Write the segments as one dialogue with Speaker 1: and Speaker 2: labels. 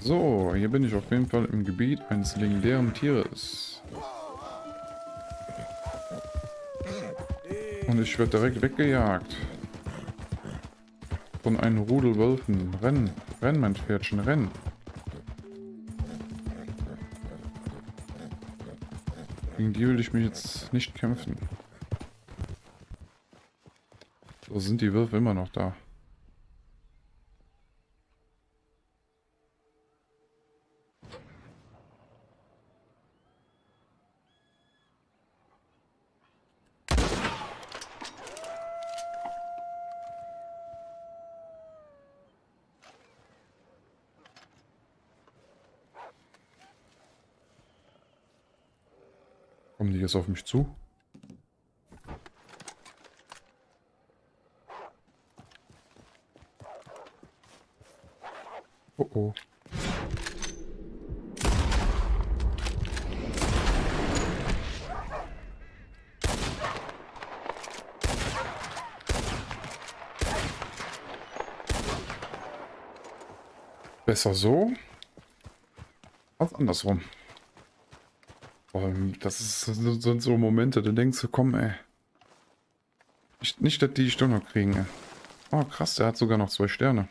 Speaker 1: So, hier bin ich auf jeden Fall im Gebiet eines legendären Tieres. Und ich werde direkt weggejagt. Von einem Rudel Wölfen. Renn, renn mein Pferdchen, renn. Gegen die will ich mich jetzt nicht kämpfen. So sind die Wölfe immer noch da. Kommen die jetzt auf mich zu? Oh oh. Besser so als andersrum. Sind so Momente, da denkst du, komm, ey. Nicht, dass die Stunde noch kriegen, ey. Oh, krass, der hat sogar noch 2 Sterne.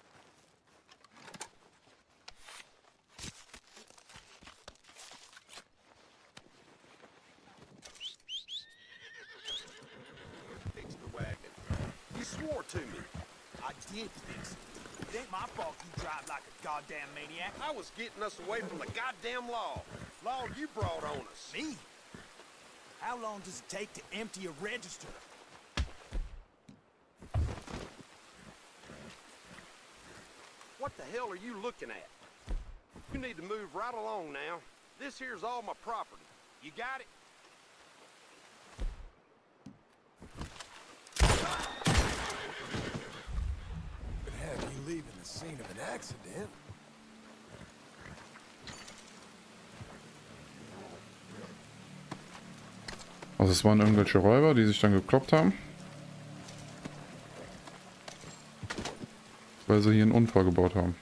Speaker 2: I was getting us away from the goddamn law. Law you brought on us.
Speaker 3: Me? How long does it take to empty a register?
Speaker 2: What the hell are you looking at? You need to move right along now. This here's all my property. You got it?
Speaker 3: Could have you leaving the scene of an accident.
Speaker 1: Also es waren irgendwelche Räuber, die sich dann gekloppt haben. Weil sie hier einen Unfall gebaut haben.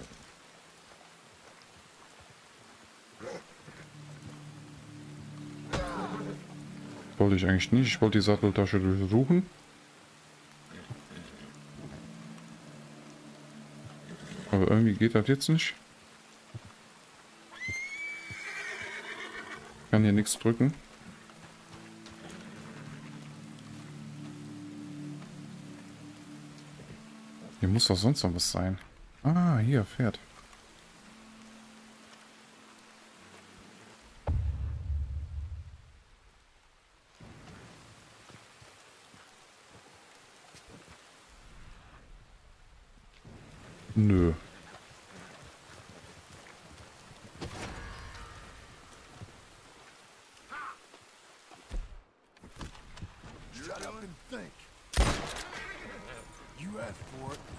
Speaker 1: Wollte ich eigentlich nicht. Ich wollte die Satteltasche durchsuchen. Aber irgendwie geht das jetzt nicht. Ich kann hier nichts drücken. Hier muss doch sonst noch was sein. Ah, hier, Pferd. Nö.
Speaker 3: Shut up and think. You asked for it.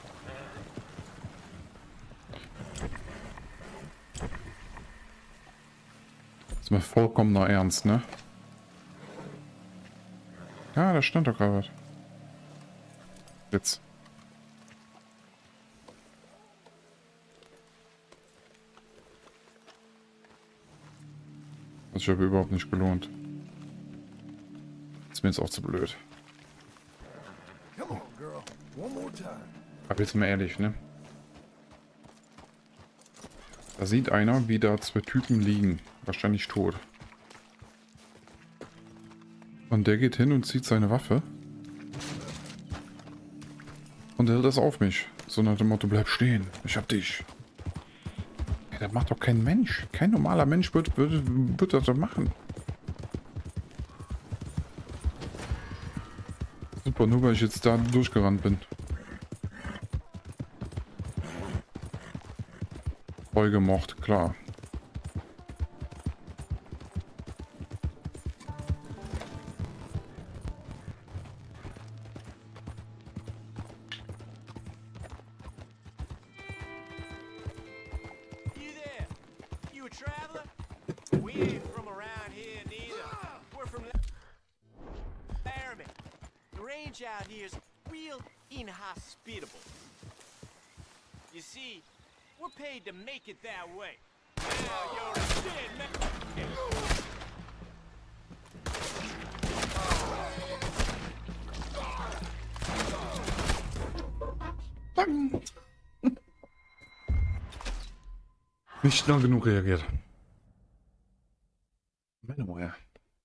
Speaker 1: Ist mir vollkommener Ernst, ne? Ja, da stand doch gerade was. Jetzt. Das hat sich aber überhaupt nicht gelohnt. Ist mir jetzt auch zu blöd.
Speaker 3: Come on, girl. One more time.
Speaker 1: Aber jetzt mal ehrlich, ne? Da sieht einer, wie da 2 Typen liegen. Wahrscheinlich tot. Und der geht hin und zieht seine Waffe. Und hält das auf mich. So nach dem Motto, bleib stehen. Ich hab dich. Ja, das macht doch kein Mensch. Kein normaler Mensch wird das doch machen. Super, nur weil ich jetzt da durchgerannt bin. Voll gemocht, klar.
Speaker 4: You there? You a traveler? We ain't from around here neither. We're from Laramie. The range out here is real inhospitable. You see, we're paid to make it that way. Now you're a dead man.
Speaker 1: Nicht lang genug reagiert. Manoware.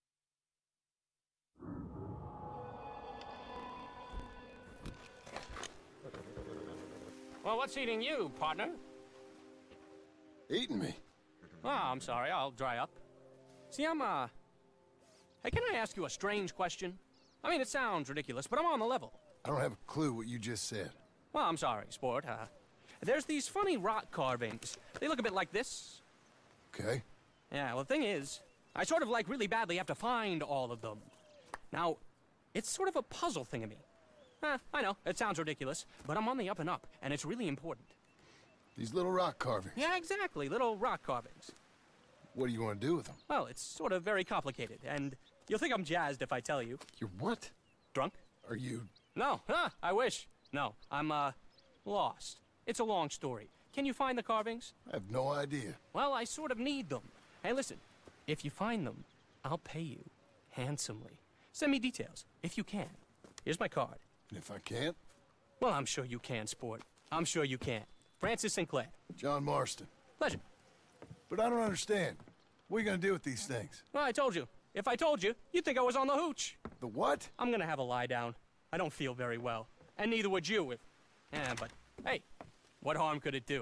Speaker 5: Well, what's eating you, partner?
Speaker 6: Eating me?
Speaker 5: Oh, I'm sorry. I'll dry up. See, Hey, can I ask you a strange question? I mean, it sounds ridiculous, but I'm on the level.
Speaker 6: I don't have a clue what you just said.
Speaker 5: Well, I'm sorry, sport. There's these funny rock carvings. They look a bit like this.
Speaker 6: Okay.
Speaker 5: Yeah, well, the thing is, I sort of like really badly have to find all of them. Now, it's sort of a puzzle thing of me. I know, it sounds ridiculous, but I'm on the up and up, and it's really important.
Speaker 6: These little rock carvings.
Speaker 5: Yeah, exactly, little rock carvings.
Speaker 6: What do you want to do with them?
Speaker 5: Well, it's sort of very complicated, and you'll think I'm jazzed if I tell you.
Speaker 6: You're what?
Speaker 5: Drunk?
Speaker 6: Are you...
Speaker 5: No, I wish. No, I'm, lost. It's a long story. Can you find the carvings?
Speaker 6: I have no idea.
Speaker 5: Well, I sort of need them. Hey, listen, if you find them, I'll pay you handsomely. Send me details, if you can. Here's my card.
Speaker 6: And if I can't?
Speaker 5: Well, I'm sure you can, sport. I'm sure you can. Francis Sinclair.
Speaker 6: John Marston.
Speaker 5: Pleasure.
Speaker 6: But I don't understand. What are you going to do with these things?
Speaker 5: Well, I told you. If I told you, you'd think I was on the hooch.
Speaker 6: The what?
Speaker 5: I'm gonna have a lie down. I don't feel very well. And neither would you if... but, hey, what harm could it do?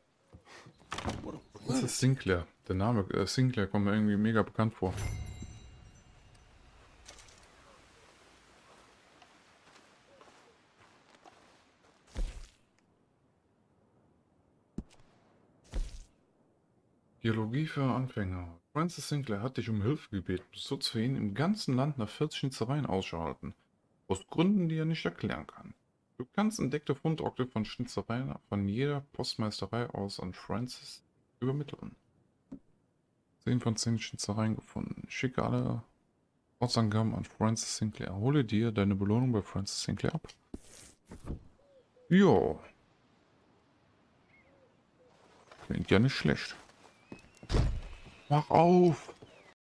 Speaker 1: Das ist Sinclair. Der Name Sinclair kommt mir irgendwie mega bekannt vor. Geologie für Anfänger. Francis Sinclair hat dich um Hilfe gebeten. Du sollst für ihn im ganzen Land nach 40 Schnitzereien Ausschau halten. Aus Gründen, die er nicht erklären kann. Du kannst entdeckte Fundorte von Schnitzereien von jeder Postmeisterei aus an Francis übermitteln. 10 von 10 Schnitzereien gefunden. Schicke alle Ortsangaben an Francis Sinclair. Hole dir deine Belohnung bei Francis Sinclair ab. Jo. Klingt ja nicht schlecht. Mach auf!